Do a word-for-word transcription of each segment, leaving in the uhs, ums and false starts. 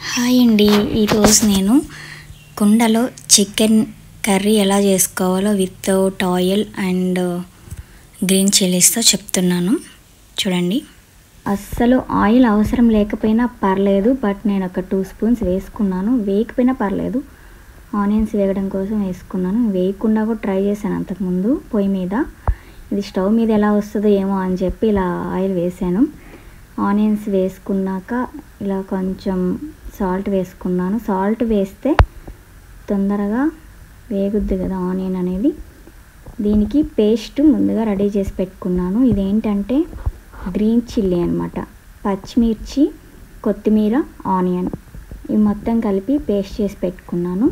Hi అండి, ఈరోజు నేను కుండలో చికెన్ కర్రీ ఎలా చేసుకోవాలో వితౌట్ ఆయిల్ అండ్ గ్రీన్ చిల్లీస్తో చెప్తున్నాను. చూడండి, అస్సలు ఆయిల్ అవసరం లేకపోయినా పర్లేదు, బట్ నేను ఒక టూ స్పూన్స్ వేసుకున్నాను. వేయకపోయినా పర్లేదు, ఆనియన్స్ వేయడం కోసం వేసుకున్నాను. వేయకుండా కూడా ట్రై చేశాను అంతకుముందు పొయ్యి మీద. ఇది స్టవ్ మీద ఎలా వస్తుందో ఏమో అని చెప్పి ఇలా ఆయిల్ వేసాను. ఆనియన్స్ వేసుకున్నాక ఇలా కొంచెం సాల్ట్ వేసుకున్నాను. సాల్ట్ వేస్తే తొందరగా వేగుద్ది కదా ఆనియన్ అనేది. దీనికి పేస్ట్ ముందుగా రెడీ చేసి పెట్టుకున్నాను. ఇదేంటంటే గ్రీన్ చిల్లీ అనమాట. పచ్చిమిర్చి, కొత్తిమీర, ఆనియన్ ఇవి మొత్తం కలిపి పేస్ట్ చేసి పెట్టుకున్నాను.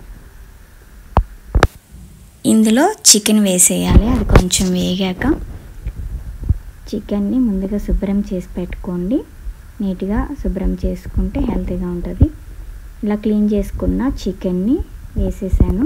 ఇందులో చికెన్ వేసేయాలి. అది కొంచెం వేగాక చికెన్ని ముందుగా శుభ్రం చేసి పెట్టుకోండి. నీట్గా శుభ్రం చేసుకుంటే హెల్తీగా ఉంటుంది. ఇలా క్లీన్ చేసుకున్న చికెన్ని వేసేసాను.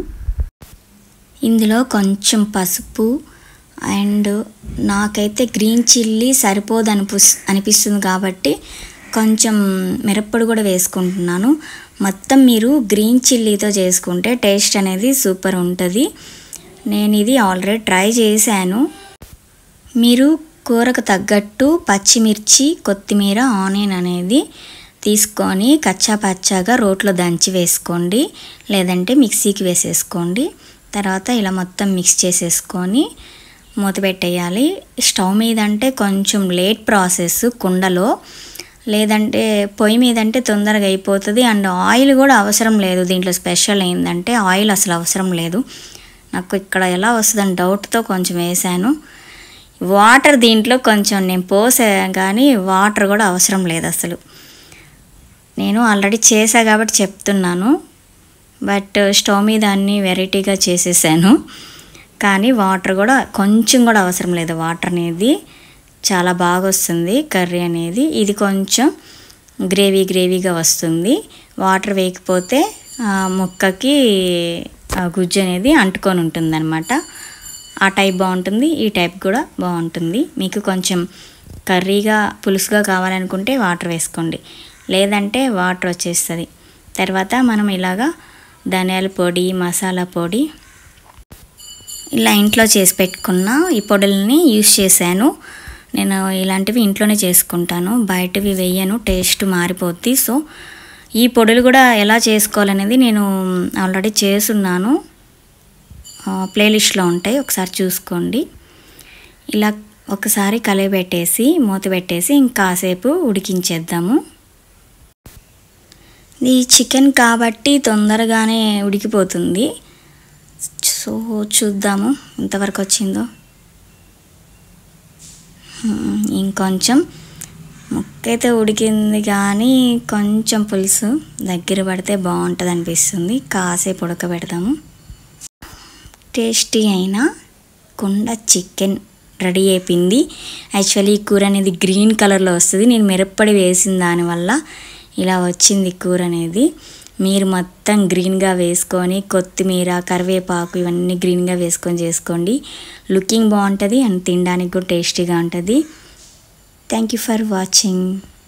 ఇందులో కొంచెం పసుపు అండ్ నాకైతే గ్రీన్ చిల్లీ సరిపోదు అనిపి అనిపిస్తుంది కాబట్టి కొంచెం మిరప్పొడి కూడా వేసుకుంటున్నాను. మొత్తం మీరు గ్రీన్ చిల్లీతో చేసుకుంటే టేస్ట్ అనేది సూపర్ ఉంటుంది. నేను ఇది ఆల్రెడీ ట్రై చేశాను. మీరు కూరకు తగ్గట్టు పచ్చిమిర్చి, కొత్తిమీర, ఆనియన్ అనేది తీసుకొని కచ్చా పచ్చాగా రోట్లో దంచి వేసుకోండి, లేదంటే మిక్సీకి వేసేసుకోండి. తర్వాత ఇలా మొత్తం మిక్స్ చేసేసుకొని మూత పెట్టేయాలి. స్టవ్ మీద అంటే కొంచెం లేట్ ప్రాసెస్, కుండలో లేదంటే పొయ్యి మీద అంటే తొందరగా అయిపోతుంది. అండ్ ఆయిల్ కూడా అవసరం లేదు. దీంట్లో స్పెషల్ ఏంటంటే ఆయిల్ అసలు అవసరం లేదు. నాకు ఇక్కడ ఎలా వస్తుందని డౌట్తో కొంచెం వేసాను. వాటర్ దీంట్లో కొంచెం నేను పోసా, కానీ వాటర్ కూడా అవసరం లేదు అసలు. నేను ఆల్రెడీ చేసా కాబట్టి చెప్తున్నాను. బట్ స్టవ్ మీద అన్నీ వెరైటీగా చేసేసాను, కానీ వాటర్ కూడా కొంచెం కూడా అవసరం లేదు. వాటర్ అనేది చాలా బాగా వస్తుంది కర్రీ అనేది. ఇది కొంచెం గ్రేవీ గ్రేవీగా వస్తుంది. వాటర్ వేయకపోతే ముక్కకి గుజ్జు అనేది అంటుకొని ఉంటుంది అనమాట. ఆ టైప్ బాగుంటుంది, ఈ టైప్ కూడా బాగుంటుంది. మీకు కొంచెం కర్రీగా పులుసుగా కావాలనుకుంటే వాటర్ వేసుకోండి, లేదంటే వాటర్ వచ్చేస్తుంది. తర్వాత మనం ఇలాగా ధనియాల పొడి, మసాలా పొడి ఇలా ఇంట్లో చేసి పెట్టుకున్న ఈ పొడుల్ని యూస్ చేశాను. నేను ఇలాంటివి ఇంట్లోనే చేసుకుంటాను, బయటవి వేయను, టేస్ట్ మారిపోద్ది. సో ఈ పొడులు కూడా ఎలా చేసుకోవాలనేది నేను ఆల్రెడీ చేసున్నాను, ప్లేలిస్ట్లో ఉంటాయి, ఒకసారి చూసుకోండి. ఇలా ఒకసారి కలయబెట్టేసి మూత పెట్టేసి ఇంకాసేపు ఉడికించేద్దాము. ఇది చికెన్ కాబట్టి తొందరగానే ఉడికిపోతుంది. సో చూద్దాము ఎంతవరకు వచ్చిందో. ఇంకొంచెం ముక్కైతే ఉడికింది, కానీ కొంచెం పులుసు దగ్గర పడితే బాగుంటుంది అనిపిస్తుంది. కాసేపు ఉడకబెడదాము. టేస్టీ అయిన కుండ చికెన్ రెడీ అయిపోయింది. యాక్చువల్లీ ఈ కూర అనేది గ్రీన్ కలర్లో వస్తుంది. నేను మిరప్పొడి వేసిన దానివల్ల ఇలా వచ్చింది కూర అనేది. మీరు మొత్తం గ్రీన్గా వేసుకొని కొత్తిమీర, కరివేపాకు ఇవన్నీ గ్రీన్గా వేసుకొని చేసుకోండి. లుకింగ్ బాగుంటుంది అండ్ తినడానికి కూడా టేస్టీగా ఉంటుంది. Thank you for watching.